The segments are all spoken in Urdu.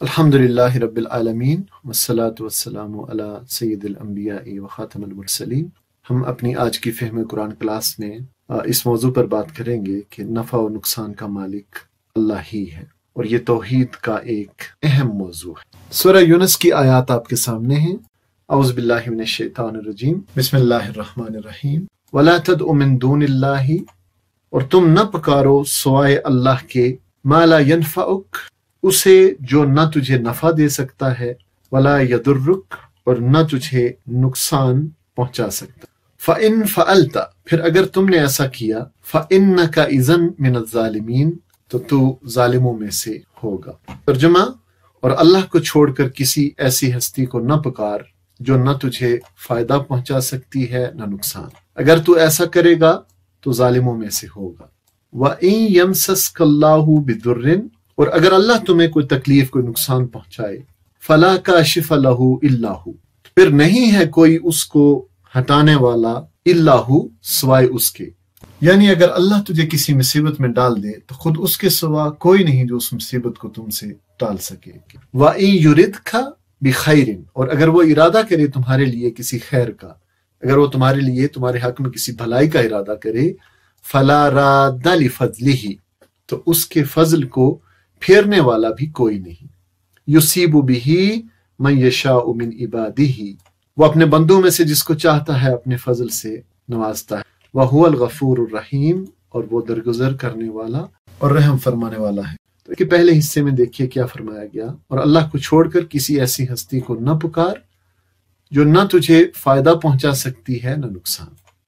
الحمدللہ رب العالمین والصلاة والسلام علی سید الانبیاء و خاتم المرسلین۔ ہم اپنی آج کی فہم قرآن کلاس میں اس موضوع پر بات کریں گے کہ نفع و نقصان کا مالک اللہ ہی ہے، اور یہ توحید کا ایک اہم موضوع ہے۔ سورہ یونس کی آیات آپ کے سامنے ہیں۔ اعوذ باللہ من الشیطان الرجیم، بسم اللہ الرحمن الرحیم۔ وَلَا تَدْعُ مِن دُونِ اللَّهِ، اور تم نہ پکارو سوائے اللہ کے، مَا لَا يَنْفَعُكَ، اسے جو نہ تجھے نفع دے سکتا ہے، ولا یضرک، اور نہ تجھے نقصان پہنچا سکتا۔ فَإِن فَعَلْتَ، پھر اگر تم نے ایسا کیا، فَإِنَّكَ إِذًا مِنَ الظَّالِمِينَ، تو ظالموں میں سے ہوگا۔ ترجمہ، اور اللہ کو چھوڑ کر کسی ایسی ہستی کو نہ پکار جو نہ تجھے فائدہ پہنچا سکتی ہے نہ نقصان، اگر تو ایسا کرے گا تو ظالموں میں سے ہوگا۔ وَإِن يَمْسَسْكَ اللَّهُ بِضُرٍّ، اور اگر اللہ تمہیں کوئی تکلیف کوئی نقصان پہنچائے، فَلَا كَاشِفَ لَهُ إِلَّا هُ، پھر نہیں ہے کوئی اس کو ہٹانے والا، إِلَّا هُ، سوائے اس کے۔ یعنی اگر اللہ تجھے کسی مصیبت میں ڈال دے تو خود اس کے سوا کوئی نہیں جو اس مصیبت کو تم سے ٹال سکے۔ وَإِن يُرِدْكَ بِخَيْرٍ، اور اگر وہ ارادہ کرے تمہارے لیے کسی خیر کا، اگر وہ تمہارے لیے تمہارے حق میں کسی بھلائی کا ارادہ کرے، فَلَا رَادَّ لِفَضْلِهِ، تو اس کے فضل کو پھیرنے والا بھی کوئی نہیں۔ یصیب بہ من یشاء من عبادہ، وہ اپنے بندوں میں سے جس کو چاہتا ہے اپنے فضل سے نوازتا ہے۔ وہو الغفور الرحیم، اور وہ درگزر کرنے والا اور رحم فرمانے والا ہے۔ تو کہ پہلے حصے میں دیکھیے کیا فرمایا گیا، اور اللہ کو چھوڑ کر کسی ایسی ہستی کو نہ پکار جو نہ تجھے فائدہ پہنچا سکتی ہے نہ نقصان۔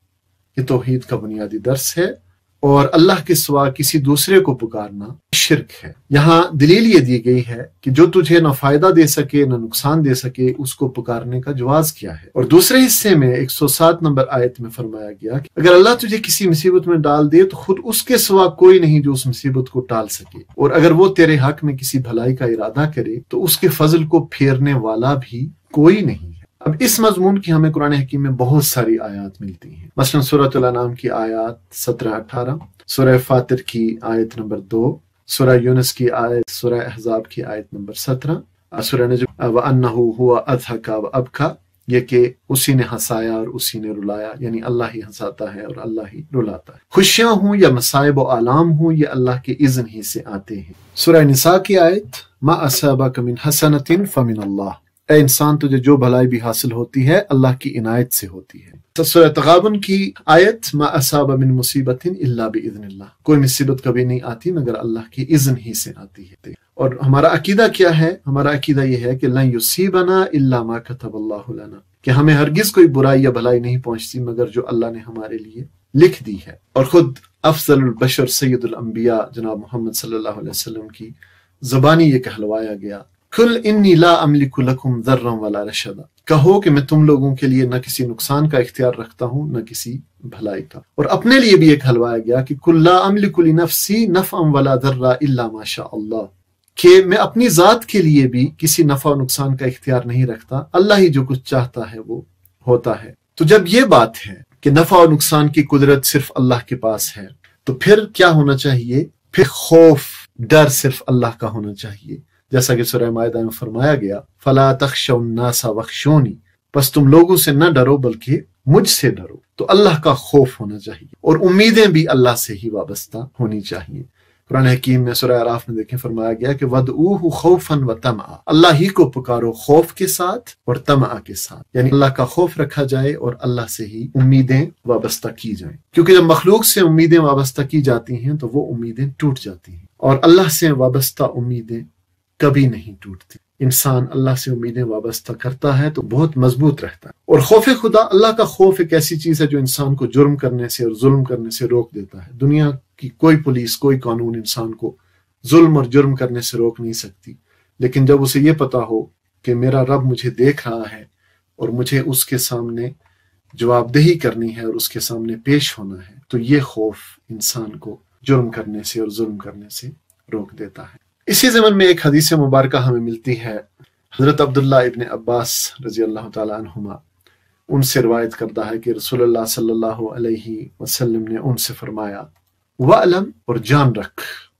یہ توحید کا بنیادی درس ہے، اور اللہ کے سوا کسی دوسرے کو پکارنا شرک ہے۔ یہاں دلیل یہ دی گئی ہے کہ جو تجھے نہ فائدہ دے سکے نہ نقصان دے سکے، اس کو پکارنے کا جواز کیا ہے۔ اور دوسرے حصے میں 107 نمبر آیت میں فرمایا گیا کہ اگر اللہ تجھے کسی مصیبت میں ڈال دے تو خود اس کے سوا کوئی نہیں جو اس مصیبت کو ٹال سکے، اور اگر وہ تیرے حق میں کسی بھلائی کا ارادہ کرے تو اس کے فضل کو پھیرنے والا بھی کوئی نہیں ہے۔ اب اس مضمون کی ہمیں قرآن حکیم میں بہت ساری آیات ملتی ہیں، مثلا سورۃ الانعام کی آیات 17-18، سورہ فاطر کی آیت نمبر 2، سورہ یونس کی آیت، سورہ احزاب کی آیت نمبر 17، سورہ نجم وَأَنَّهُ هُوَ أَضْحَكَ وَأَبْكَى، یہ کہ اسی نے ہنسایا اور اسی نے رلایا، یعنی اللہ ہی ہنساتا ہے اور اللہ ہی رلاتا ہے۔ خوشیاں ہوں یا مصائب و آلام ہوں، یہ اللہ کے اذن ہی سے آتے ہیں۔ سورہ نساء کی آیت مَا أَصَابَكَ مِنْ حَسَنَةٍ فَمِنَ اللَّهِ، اے انسان تجھے جو بھلائی بھی حاصل ہوتی ہے اللہ کی عنایت سے ہوتی ہے۔ سورہ تغابن کی آیت ما اصاب من مصیبت الا باذن اللہ، کوئی مصیبت کبھی نہیں آتی مگر اللہ کے اذن ہی سے آتی ہے۔ اور ہمارا عقیدہ کیا ہے؟ ہمارا عقیدہ یہ ہے کہ لن یصیبنا الا ما كتب اللہ لنا، کہ ہمیں ہرگز کوئی برائی یا بھلائی نہیں پہنچتی مگر جو اللہ نے ہمارے لیے لکھ دی ہے۔ اور خود افضل البشر سید الانبیاء جناب محمد صلی اللہ علیہ وسلم کی زبانی یہ کہلوایا گیا، قل انی لا املک لکم ضرا ولا رشدا، کہو کہ میں تم لوگوں کے لیے نہ کسی نقصان کا اختیار رکھتا ہوں نہ کسی بھلائی کا۔ اور اپنے لیے بھی یہ کہلوایا گیا کہ قل لا املک لنفسی نفعا ولا ضرا الا ما شاء اللہ، کہ میں اپنی ذات کے لیے بھی کسی نفع و نقصان کا اختیار نہیں رکھتا، اللہ ہی جو کچھ چاہتا ہے وہ ہوتا ہے۔ تو جب یہ بات ہے کہ نفع و نقصان کی قدرت صرف اللہ کے پاس ہے، تو پھر کیا ہونا چاہیے؟ پھر خوف ڈر صرف اللہ کا ہونا چاہیے، جیسا کہ سورہ مائدہ میں فرمایا گیا فَلَا تَخْشَوْا النَّاسَ وَاخْشَوْنِی، بس تم لوگوں سے نہ ڈرو بلکہ مجھ سے ڈرو۔ تو اللہ کا خوف ہونا چاہیے، اور امیدیں بھی اللہ سے ہی وابستہ ہونی چاہیے۔ قرآن حکیم میں سورہ اعراف میں دیکھیں فرمایا گیا کہ وَادْعُوهُ خَوْفًا وَطَمَعًا، اللہ ہی کو پکارو خوف کے ساتھ اور طمع کے ساتھ، یعنی اللہ کا خوف رکھا جائے اور اللہ سے ہی امیدیں وابستہ کی جائیں، کیونکہ جب مخلوق سے امیدیں وابستہ کی جاتی ہیں تو وہ امیدیں ٹوٹ جاتی ہیں، اور اللہ سے وابستہ امیدیں کبھی نہیں ٹوٹتی۔ انسان اللہ سے امیدیں وابستہ کرتا ہے تو بہت مضبوط رہتا ہے۔ اور خوف خدا، اللہ کا خوف ایک ایسی چیز ہے جو انسان کو جرم کرنے سے اور ظلم کرنے سے روک دیتا ہے۔ دنیا کی کوئی پولیس کوئی قانون انسان کو ظلم اور جرم کرنے سے روک نہیں سکتی، لیکن جب اسے یہ پتا ہو کہ میرا رب مجھے دیکھ رہا ہے اور مجھے اس کے سامنے جواب دہی کرنی ہے اور اس کے سامنے پیش ہونا ہے، تو یہ خوف انسان کو جرم کرنے سے اور ظلم کرنے سے روک دیتا ہے۔ اسی ضمن میں ایک حدیث مبارکہ ہمیں ملتی ہے، حضرت عبداللہ ابن عباس رضی اللہ تعالیٰ عنہما، ان سے روایت کرتا ہے کہ رسول اللہ صلی اللہ علیہ وسلم نے ان سے فرمایا وَعْلَمْ، اور جان رکھ،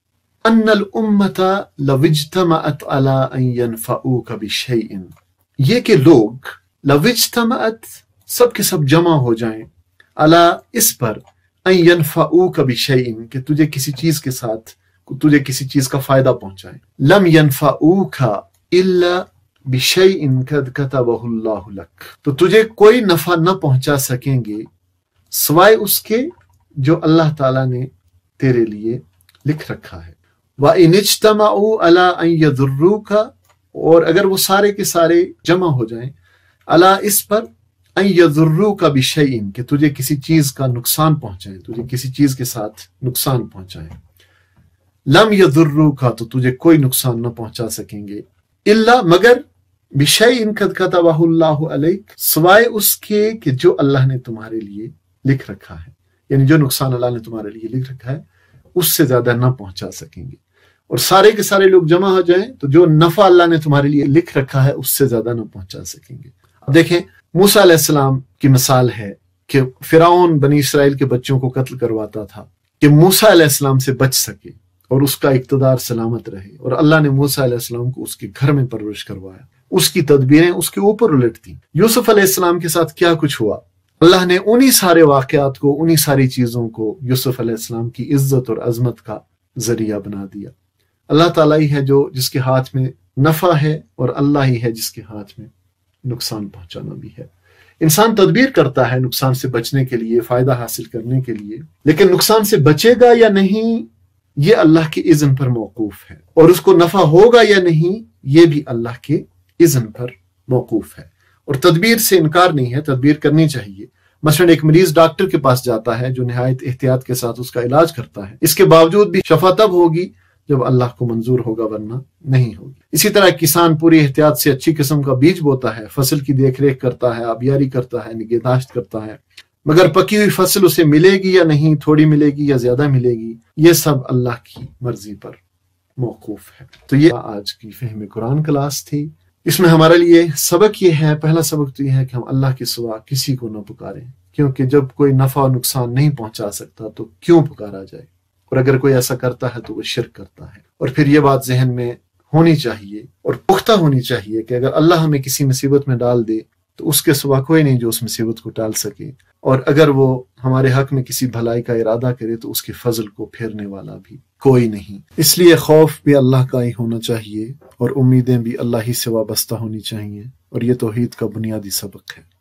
ان الامۃ لو اجتمعت علی ان ینفعوک بشیء، یہ کہ لوگ لو اجتمعت سب کے سب جمع ہو جائیں، علی اس پر، ان ینفعوک بشیء کہ تجھے کسی چیز کے ساتھ تجھے کسی چیز کا فائدہ پہنچائیں، لم ینفعوک الا بشیء قد کتبہ اللہ لک، تو تجھے کوئی نفع نہ پہنچا سکیں گے سوائے اس کے جو اللہ تعالیٰ نے تیرے لیے لکھ رکھا ہے۔ وَإِنِ اجْتَمَعُوا عَلَىٰ أَن يَضُرُّوكَ، اور اگر وہ سارے کے سارے جمع ہو جائیں عَلَىٰ اس پر، أَن يَضُرُّوكَ بِشَيْءٍ کہ تجھے کسی چیز کا نقصان پہنچائیں، تجھے کسی چیز کے ساتھ نقصان پہنچائیں، لم يَضُرُّوكَ تو تجھے کوئی نقصان نہ پہنچا سکیں گے، إِلَّا مگر بِشَيْءٍ قَدْ كَتَبَهُ اللَّهُ عَلَيْكَ سوائے اس کے کہ جو اللہ نے تمہارے لیے لکھ رکھا ہے، یعنی جو نقصان اللہ نے تمہارے لیے لکھ رکھا ہے اس سے زیادہ نہ پہنچا سکیں گے، اور سارے کے سارے لوگ جمع ہو جائیں تو جو نفع اللہ نے تمہارے لیے لکھ رکھا ہے اس سے زیادہ نہ پہنچا سکیں گے۔ اب دیکھیں موسیٰ علیہ السلام کی مثال ہے کہ فرعون بنی اسرائیل کے بچوں کو قتل کرواتا تھا کہ موسیٰ علیہ السلام سے بچ سکے اور اس کا اقتدار سلامت رہے، اور اللہ نے موسیٰ علیہ السلام کو اس کے گھر میں پرورش کروایا، اس کی تدبیریں اس کے اوپر الٹ تھیں۔ یوسف علیہ السلام کے ساتھ کیا کچھ ہوا، اللہ نے انہی سارے واقعات کو، انہی ساری چیزوں کو یوسف علیہ السلام کی عزت اور عظمت کا ذریعہ بنا دیا۔ اللہ تعالیٰ ہی ہے جس کے ہاتھ میں نفع ہے، اور اللہ ہی ہے جس کے ہاتھ میں نقصان پہنچانا بھی ہے۔ انسان تدبیر کرتا ہے نقصان سے بچنے کے لیے، فائدہ حاصل کرنے کے لیے، لیکن نقصان سے بچے گا یا نہیں یہ اللہ کے اذن پر موقوف ہے، اور اس کو نفع ہوگا یا نہیں یہ بھی اللہ کے اذن پر موقوف ہے۔ اور تدبیر سے انکار نہیں ہے، تدبیر کرنی چاہیے۔ مثلا ایک مریض ڈاکٹر کے پاس جاتا ہے جو نہایت احتیاط کے ساتھ اس کا علاج کرتا ہے، اس کے باوجود بھی شفا تب ہوگی جب اللہ کو منظور ہوگا، ورنہ نہیں ہوگی۔ اسی طرح کسان پوری احتیاط سے اچھی قسم کا بیج بوتا ہے، فصل کی دیکھ ریکھ کرتا ہے، آبیاری کرتا ہے، نگہداشت کرتا ہے، مگر پکی ہوئی فصل اسے ملے گی یا نہیں، تھوڑی ملے گی یا زیادہ ملے گی، یہ سب اللہ کی مرضی پر موقوف ہے۔ تو یہ آج کی فہم قرآن کلاس تھی۔ اس میں ہمارے لیے سبق یہ ہے، پہلا سبق تو یہ ہے کہ ہم اللہ کے سوا کسی کو نہ پکاریں، کیونکہ جب کوئی نفع و نقصان نہیں پہنچا سکتا تو کیوں پکارا جائے، اور اگر کوئی ایسا کرتا ہے تو وہ شرک کرتا ہے۔ اور پھر یہ بات ذہن میں ہونی چاہیے اور پختہ ہونی چاہیے کہ اگر اللہ ہمیں کسی مصیبت میں ڈال دے تو اس کے سوا کوئی نہیں جو اس مصیبت کو ٹال سکے، اور اگر وہ ہمارے حق میں کسی بھلائی کا ارادہ کرے تو اس کے فضل کو پھیرنے والا بھی کوئی نہیں۔ اس لیے خوف بھی اللہ کا ہی ہونا چاہیے، اور امیدیں بھی اللہ ہی سے وابستہ ہونی چاہیے، اور یہ توحید کا بنیادی سبق ہے۔